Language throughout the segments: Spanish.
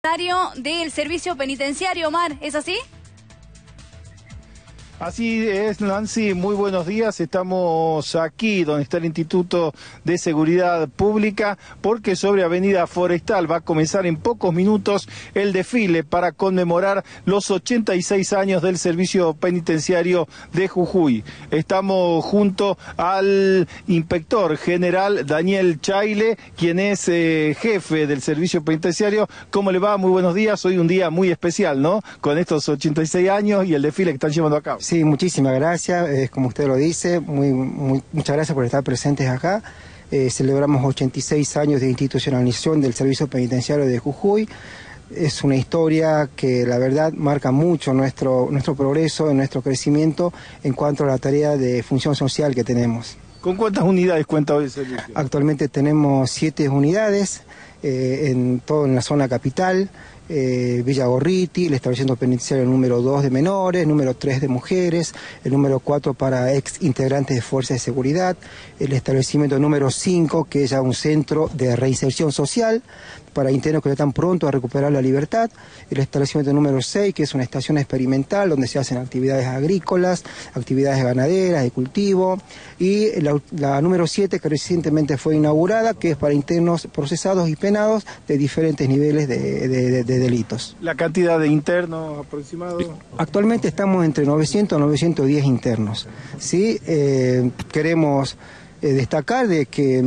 Del servicio penitenciario, Omar, ¿es así? Así es, Nancy, muy buenos días. Estamos aquí donde está el Instituto de Seguridad Pública porque sobre Avenida Forestal va a comenzar en pocos minutos el desfile para conmemorar los 86 años del servicio penitenciario de Jujuy. Estamos junto al inspector general Daniel Chaile, quien es jefe del servicio penitenciario. ¿Cómo le va? Muy buenos días. Hoy un día muy especial, ¿no? Con estos 86 años y el desfile que están llevando a cabo. Sí, muchísimas gracias, como usted lo dice, muchas gracias por estar presentes acá. Celebramos 86 años de institucionalización del servicio penitenciario de Jujuy. Es una historia que la verdad marca mucho nuestro progreso, nuestro crecimiento en cuanto a la tarea de función social que tenemos. ¿Con cuántas unidades cuenta hoy el servicio? Actualmente tenemos 7 unidades, en la zona capital. Villa Gorriti, el establecimiento penitenciario número 2 de menores, número 3 de mujeres, el número 4 para ex integrantes de fuerzas de seguridad, el establecimiento número 5, que es ya un centro de reinserción social para internos que están pronto a recuperar la libertad, el establecimiento número 6, que es una estación experimental donde se hacen actividades agrícolas, actividades ganaderas, de cultivo, y la número 7, que recientemente fue inaugurada, que es para internos procesados y penados de diferentes niveles de delitos. ¿La cantidad de internos aproximado? Actualmente estamos entre 900 y 910 internos. ¿Sí? Queremos destacar de que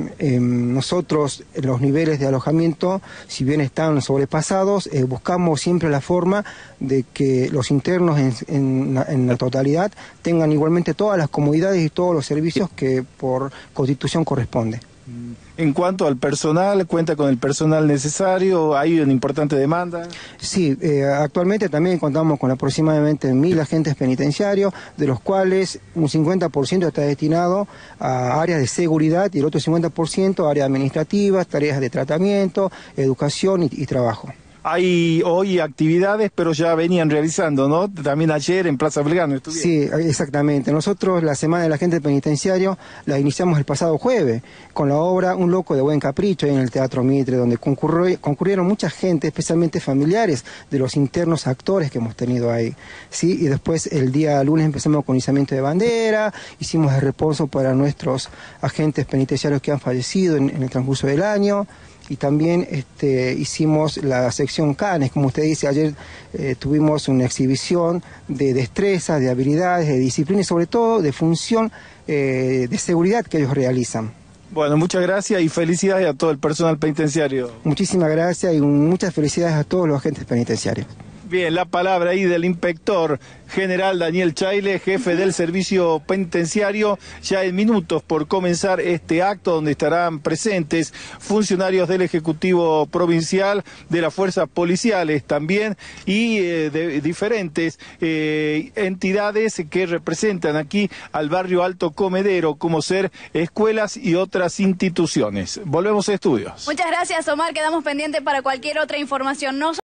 nosotros los niveles de alojamiento, si bien están sobrepasados, buscamos siempre la forma de que los internos en la totalidad tengan igualmente todas las comodidades y todos los servicios que por Constitución corresponde. En cuanto al personal, ¿cuenta con el personal necesario? ¿Hay una importante demanda? Sí, actualmente también contamos con aproximadamente 1000 agentes penitenciarios, de los cuales un 50% está destinado a áreas de seguridad y el otro 50% a áreas administrativas, tareas de tratamiento, educación y trabajo. Hay hoy actividades, pero ya venían realizando, ¿no? También ayer en Plaza Belgrano estuvieron. Sí, exactamente. Nosotros la Semana del Agente Penitenciario la iniciamos el pasado jueves con la obra Un Loco de Buen Capricho en el Teatro Mitre, donde concurrieron mucha gente, especialmente familiares de los internos actores que hemos tenido ahí. Sí, y después el día lunes empezamos con izamiento de bandera, hicimos el reposo para nuestros agentes penitenciarios que han fallecido en el transcurso del año. Y también hicimos la sección Canes, como usted dice, ayer tuvimos una exhibición de destrezas, de habilidades, de disciplina y sobre todo de función de seguridad que ellos realizan. Bueno, muchas gracias y felicidades a todo el personal penitenciario. Muchísimas gracias y muchas felicidades a todos los agentes penitenciarios. Bien, la palabra ahí del inspector general Daniel Chaile, jefe del servicio penitenciario, ya en minutos por comenzar este acto donde estarán presentes funcionarios del Ejecutivo Provincial, de las fuerzas policiales también y de diferentes entidades que representan aquí al barrio Alto Comedero, como ser escuelas y otras instituciones. Volvemos a estudios. Muchas gracias, Omar, quedamos pendientes para cualquier otra información.